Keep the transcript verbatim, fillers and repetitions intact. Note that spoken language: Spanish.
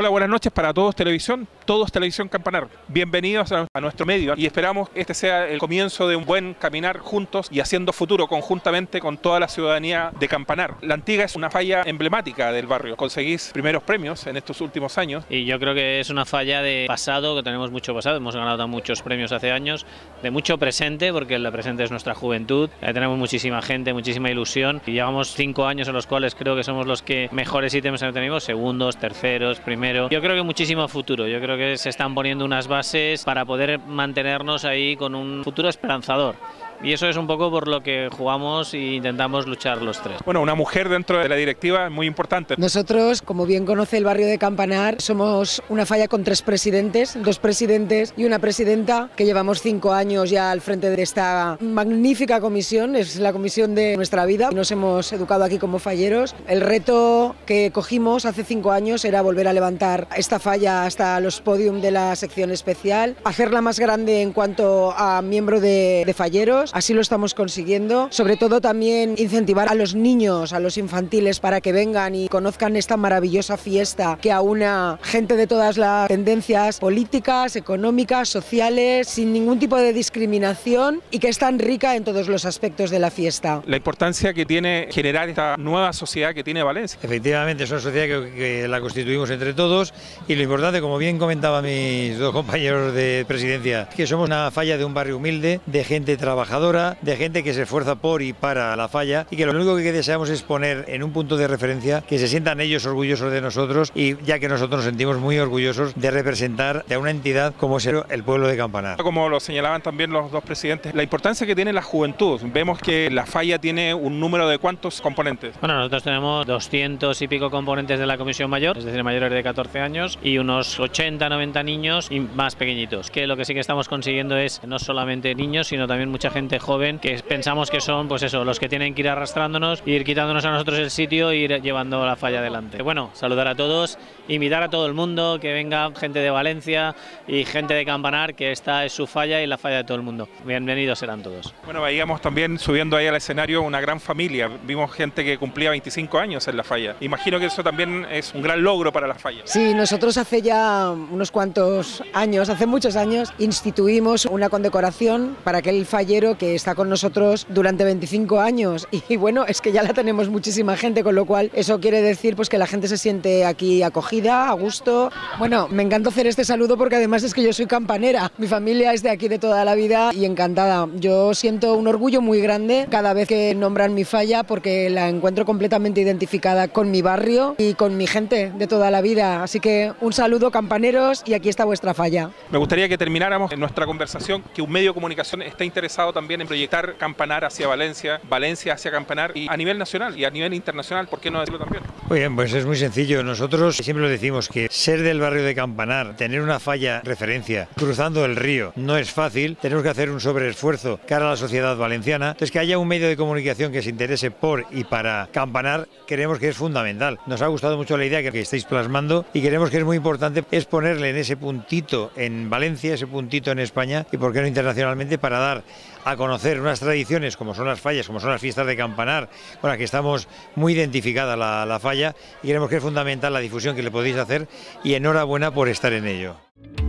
Hola, buenas noches para Todos Televisión, Todos Televisión Campanar. Bienvenidos a, a nuestro medio y esperamos que este sea el comienzo de un buen caminar juntos y haciendo futuro conjuntamente con toda la ciudadanía de Campanar. La Antigua es una falla emblemática del barrio. Conseguís primeros premios en estos últimos años. Y yo creo que es una falla de pasado, que tenemos mucho pasado, hemos ganado muchos premios hace años, de mucho presente, porque el presente es nuestra juventud, eh, tenemos muchísima gente, muchísima ilusión y llevamos cinco años en los cuales creo que somos los que mejores ítems tenemos, segundos, terceros, primeros. Yo creo que muchísimo futuro, yo creo que se están poniendo unas bases para poder mantenernos ahí con un futuro esperanzador. Y eso es un poco por lo que jugamos e intentamos luchar los tres. Bueno, una mujer dentro de la directiva es muy importante. Nosotros, como bien conoce el barrio de Campanar, somos una falla con tres presidentes, dos presidentes y una presidenta, que llevamos cinco años ya al frente de esta magnífica comisión, es la comisión de nuestra vida. Nos hemos educado aquí como falleros. El reto que cogimos hace cinco años era volver a levantar esta falla hasta los podium de la sección especial, hacerla más grande en cuanto a miembro de, de falleros. Así lo estamos consiguiendo, sobre todo también incentivar a los niños, a los infantiles, para que vengan y conozcan esta maravillosa fiesta que aúna gente de todas las tendencias políticas, económicas, sociales, sin ningún tipo de discriminación y que es tan rica en todos los aspectos de la fiesta. La importancia que tiene generar esta nueva sociedad que tiene Valencia. Efectivamente, es una sociedad que, que la constituimos entre todos y lo importante, como bien comentaban mis dos compañeros de presidencia, que somos una falla de un barrio humilde, de gente trabajadora, de gente que se esfuerza por y para la falla y que lo único que deseamos es poner en un punto de referencia que se sientan ellos orgullosos de nosotros y ya que nosotros nos sentimos muy orgullosos de representar a una entidad como es el pueblo de Campanar. Como lo señalaban también los dos presidentes, la importancia que tiene la juventud. Vemos que la falla tiene un número de ¿cuántos componentes? Bueno, nosotros tenemos doscientos y pico componentes de la comisión mayor, es decir, mayores de catorce años y unos ochenta, noventa niños y más pequeñitos, que lo que sí que estamos consiguiendo es no solamente niños, sino también mucha gente joven que pensamos que son pues eso, los que tienen que ir arrastrándonos, ir quitándonos a nosotros el sitio e ir llevando la falla adelante. Bueno, saludar a todos, invitar a todo el mundo, que venga gente de Valencia y gente de Campanar, que esta es su falla y la falla de todo el mundo. Bienvenidos serán todos. Bueno, veíamos también subiendo ahí al escenario una gran familia, vimos gente que cumplía veinticinco años en la falla. Imagino que eso también es un gran logro para la falla. Sí, nosotros hace ya unos cuantos años, hace muchos años, instituimos una condecoración para aquel fallero que está con nosotros durante veinticinco años y, y bueno, es que ya la tenemos muchísima gente, con lo cual eso quiere decir pues que la gente se siente aquí acogida, a gusto. Bueno, me encanta hacer este saludo porque además es que yo soy campanera, mi familia es de aquí de toda la vida y encantada. Yo siento un orgullo muy grande cada vez que nombran mi falla porque la encuentro completamente identificada con mi barrio y con mi gente de toda la vida, así que un saludo, campaneros, y aquí está vuestra falla. Me gustaría que termináramos en nuestra conversación que un medio de comunicación está interesado también en proyectar Campanar hacia Valencia, Valencia hacia Campanar y a nivel nacional y a nivel internacional, ¿por qué no decirlo también? Muy bien, pues es muy sencillo. Nosotros siempre lo decimos que ser del barrio de Campanar, tener una falla referencia cruzando el río no es fácil, tenemos que hacer un sobreesfuerzo cara a la sociedad valenciana. Entonces, que haya un medio de comunicación que se interese por y para Campanar, creemos que es fundamental. Nos ha gustado mucho la idea que, que estáis plasmando y creemos que es muy importante es ponerle en ese puntito en Valencia, ese puntito en España y por qué no internacionalmente, para dar a conocer unas tradiciones como son las fallas, como son las fiestas de Campanar, con las que estamos muy identificada la, la falla y creemos que es fundamental la difusión que le podéis hacer y enhorabuena por estar en ello.